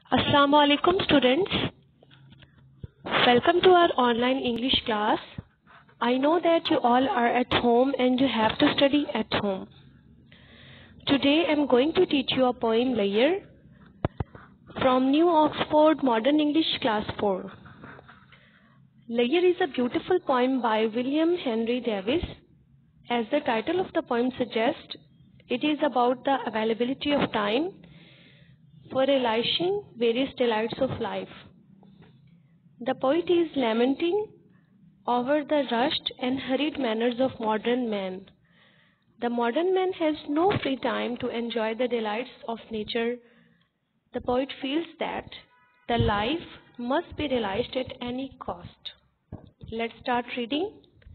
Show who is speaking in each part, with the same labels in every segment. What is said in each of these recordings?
Speaker 1: Assalamu alaikum students. Welcome to our online English class. I know that you all are at home and you have to study at home. Today I am going to teach you a poem Layer from New Oxford Modern English Class 4. Layer is a beautiful poem by William Henry Davies. As the title of the poem suggests, it is about the availability of time for relishing various delights of life. The poet is lamenting over the rushed and hurried manners of modern man. The modern man has no free time to enjoy the delights of nature. The poet feels that the life must be realized at any cost. Let's start reading.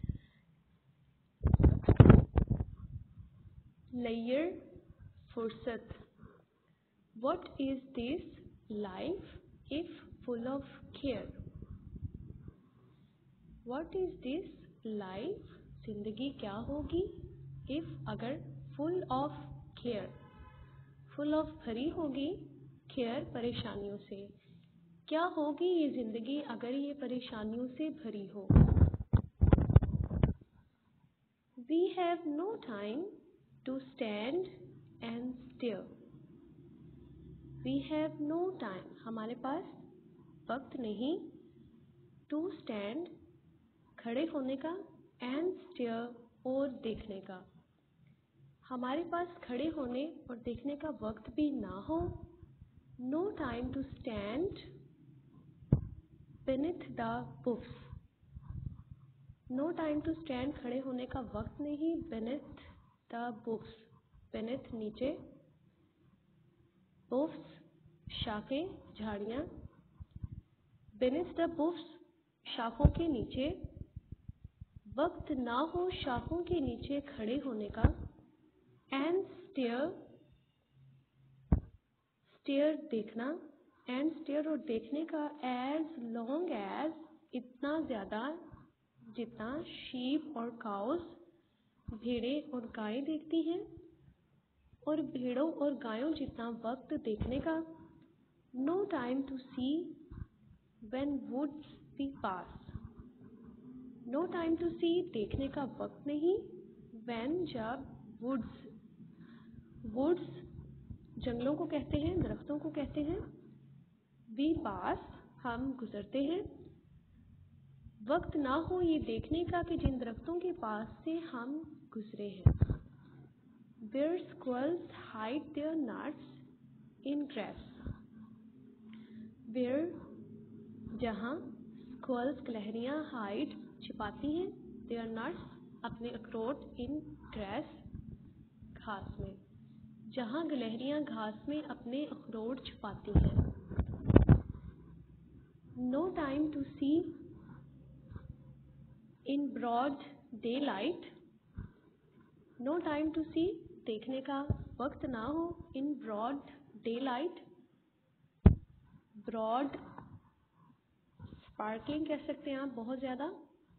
Speaker 1: Layer Fursat. What is this life if full of care? What is this life? जिंदगी क्या होगी if अगर full of care, full of भरी होगी care परेशानियों से. क्या होगी ये जिंदगी अगर ये परेशानियों से भरी हो. We have no time to stand and stare. We have no time. हमारे पास वक्त नहीं to stand खड़े होने का and stare और देखने का. हमारे पास खड़े होने और देखने का वक्त भी ना हो. No time to stand beneath the books. No time to stand खड़े होने का वक्त नहीं. beneath the books. beneath नीचे, books शाखें झाड़ियाँ. beneath the books शाखों के नीचे. वक्त ना हो शाखों के नीचे खड़े होने का. and stare देखना. and stare और देखने का as long as इतना ज़्यादा जितना sheep और cows भेड़ें और गायें देखती हैं. और भेड़ों और गायों जितना वक्त देखने का. no time to see when woods we pass. no time to see देखने का वक्त नहीं. when जब woods जंगलों को कहते हैं, दरख्तों को कहते हैं. we pass हम गुजरते हैं. वक्त ना हो ये देखने का कि जिन दरख्तों के पास से हम गुजरे हैं. where squirrels hide their nuts in grass. where जहाँ squirrels गिलहरियाँ hide छिपाती हैं their nuts अपने अखरोट in grass घास में. जहाँ गिलहरियाँ घास में अपने अखरोट छिपाती हैं. no time to see in broad daylight. no time to see देखने का वक्त ना हो in broad daylight. broad sparkling कह सकते हैं आप, बहुत ज़्यादा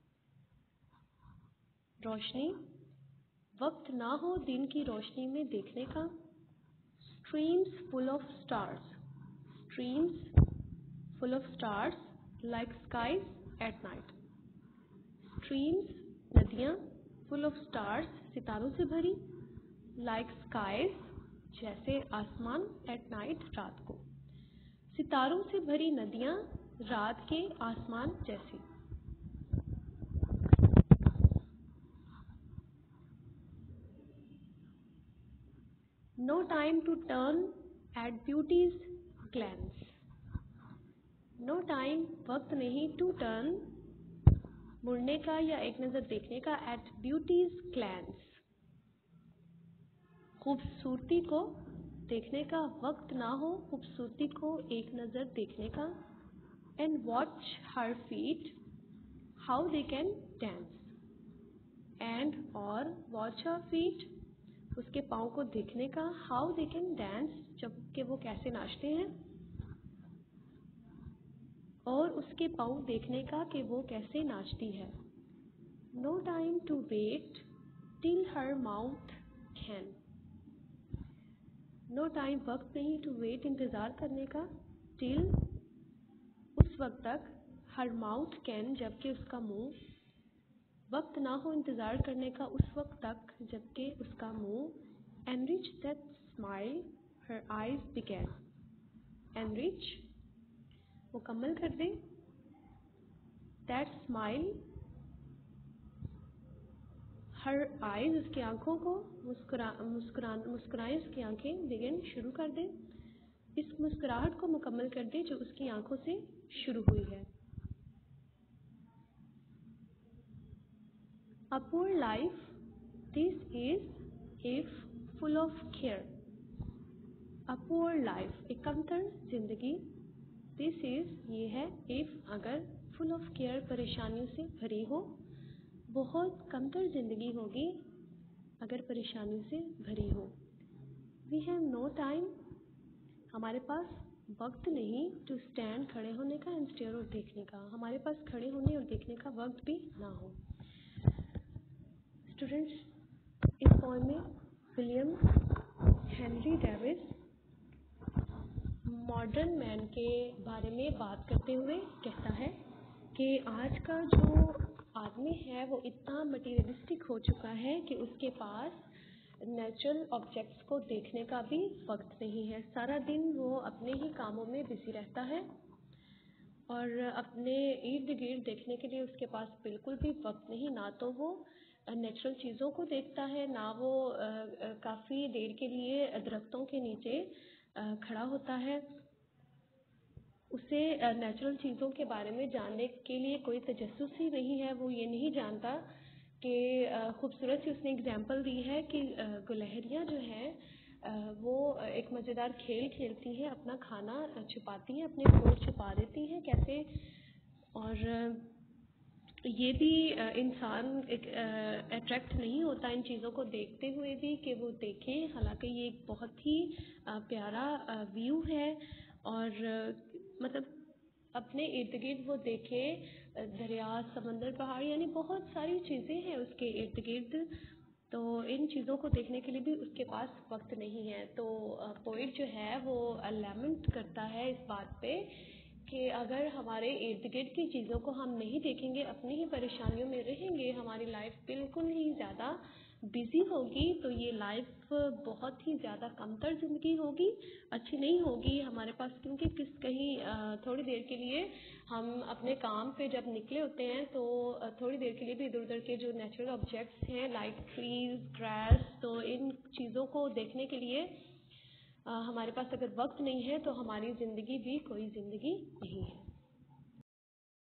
Speaker 1: रोशनी. वक्त ना हो दिन की रोशनी में देखने का. streams full of stars. streams full of stars like skies at night. streams नदियाँ full of stars सितारों से भरी. like skies जैसे आसमान at night रात को. सितारों से भरी नदियाँ रात के आसमान जैसी. no time to turn at beauty's glance. no time वक्त नहीं to turn मुड़ने का या एक नज़र देखने का at beauty's glance. खूबसूरती को देखने का वक्त ना हो खूबसूरती को एक नज़र देखने का. and watch her feet how they can dance. and और watch her feet उसके पाँव को देखने का. how they can dance जब कि वो कैसे नाचते हैं. और उसके पाँव देखने का कि वो कैसे नाचती है. no time to wait till her mouth can. no time वक्त नहीं to wait इंतज़ार करने का स्टिल उस वक्त तक, हर माउथ कैन जबकि उसका मुंह, वक्त ना हो इंतज़ार करने का उस वक्त तक जबकि उसका मुंह, enrich that smile her eyes began, enrich मुकम्मल कर दे, दैट स्माइल हर आइज उसकी आंखों को, मुस्कुराएं उसकी आंखें, बिगिन शुरू कर दे, इस मुस्कुराहट को मुकम्मल कर दे जो उसकी आंखों से शुरू हुई है। A poor life, this is if full of care. A poor life, एक कमतर जिंदगी, this is ये है, if अगर, full of care परेशानियों से भरी हो, बहुत कमतर जिंदगी होगी अगर परेशानियों से भरी हो। We have no time, हमारे पास वक्त नहीं, to stand खड़े होने का, and stare और देखने का, हमारे पास खड़े होने और देखने का वक्त भी ना हो। स्टूडेंट्स, इस पोएम में William Henry Davies modern man के बारे में बात करते हुए कहता है कि आज का जो आदमी है वो इतना मटीरियलिस्टिक हो चुका है कि उसके पास नेचुरल ऑब्जेक्ट्स को देखने का भी वक्त नहीं है। सारा दिन वो अपने ही कामों में बिजी रहता है और अपने इर्द गिर्द देखने के लिए उसके पास बिल्कुल भी वक्त नहीं। ना तो वो नेचुरल चीज़ों को देखता है, ना वो काफ़ी देर के लिए दरख्तों के नीचे खड़ा होता है। उसे नेचुरल चीज़ों के बारे में जानने के लिए कोई तजस्सुस ही नहीं है। वो ये नहीं जानता कि खूबसूरत सी उसने एग्जाम्पल दी है कि गुलहरियाँ जो हैं वो एक मज़ेदार खेल खेलती हैं, अपना खाना छुपाती हैं, अपने ठोर छुपा देती हैं कैसे। और ये भी इंसान एक अट्रैक्ट नहीं होता इन चीज़ों को देखते हुए भी कि वो देखें, हालांकि ये एक बहुत ही प्यारा व्यू है। और मतलब अपने इर्द गिर्द वो देखे दरिया, समंदर, पहाड़, यानी बहुत सारी चीज़ें हैं उसके इर्द गिर्द। तो इन चीज़ों को देखने के लिए भी उसके पास वक्त नहीं है। तो पोइट जो है वो लैमेंट करता है इस बात पे कि अगर हमारे इर्द गिर्द की चीज़ों को हम नहीं देखेंगे, अपनी ही परेशानियों में रहेंगे, हमारी लाइफ बिल्कुल ही ज़्यादा बिजी होगी, तो ये लाइफ बहुत ही ज़्यादा कमतर ज़िंदगी होगी, अच्छी नहीं होगी हमारे पास। क्योंकि कहीं थोड़ी देर के लिए हम अपने काम पे जब निकले होते हैं तो थोड़ी देर के लिए भी इधर उधर के जो नेचुरल ऑब्जेक्ट्स हैं लाइक ट्रीज, ग्रास, तो इन चीज़ों को देखने के लिए हमारे पास अगर वक्त नहीं है तो हमारी ज़िंदगी भी कोई ज़िंदगी नहीं है।